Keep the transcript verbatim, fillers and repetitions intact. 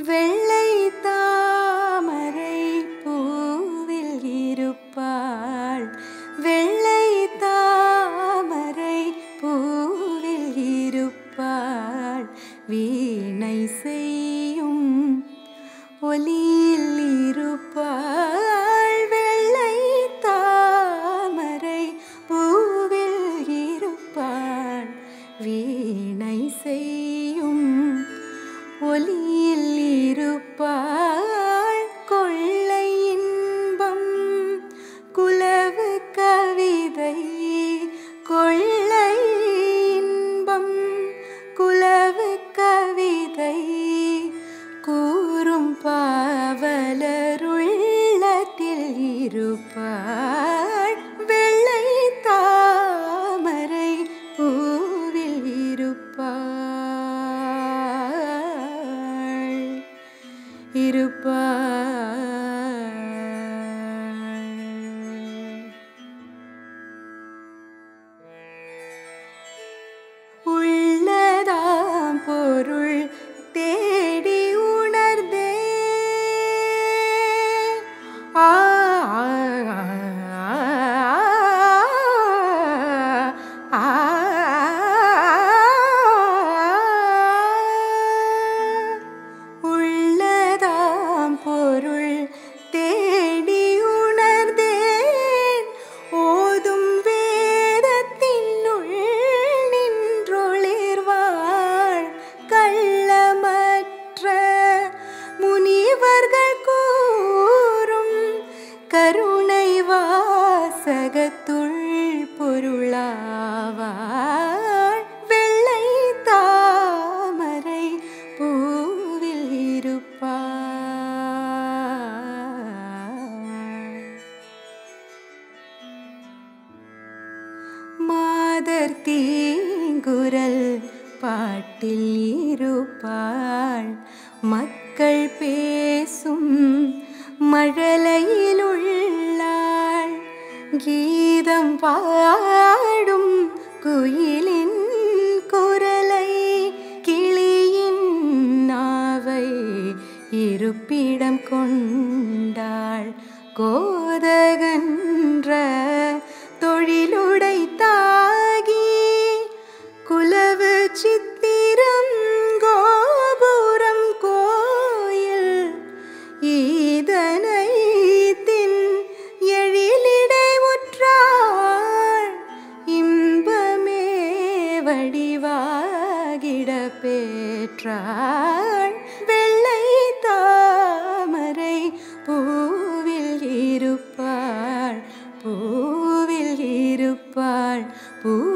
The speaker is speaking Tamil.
வெள்ளை தாமரை பூவில் இருப்பாள். வெள்ளை தாமரை பூவில் இருப்பாள். வீணை செய்யும் ஒலியில் இருப்பாள். வெள்ளை தாமரை பூவில் இருப்பாள். வீணை செய்யும் ஒலியில் இருப்பாள். கொள்ளை இன்பம் குலவு கவிதை. கொள்ளை இன்பம் குலவு கவிதை கூறும் பாவலருள்ளத்தில் இருப்பாள். வெள்ளை தாமரை பூவில் இருப்பாள் இருப்பாள். உள்ளதாம் பொருள் தேடி உணர்ந்தே ஆ உள்ளதாம் பொருள் தேடி உணர்ந்தேன். ஓதும் வேதத்தினுள் நின்றொளிர்வாள். கள்ளமற்ற முனிவர்கள் கூறும் கருணை வாசகத்துள் பொருளாவாள். வெள்ளை தாமரை பூவில் இருப்பாள். மாதர் தீங்குரல் பாட்டில் இருப்பாள். மக்கள் பேசும் மழலையில் உள்ளாள். கீதம் பாடும் குயிலின் குரலை கிளியின் நாவை இருப்பிடம் கொண்டாள். கோதகன்ற தொழிலுடை தாகி குலவு சித்திரம் கோபுரம் கோயில் ஈதனை தின் எழிலிடை உற்றாள். இன்பமே வடிவாகிட பெற்றாள். வெள்ளை தாமரை பூவில் இருப்பாள் பூவில் இருப்பாள் பூ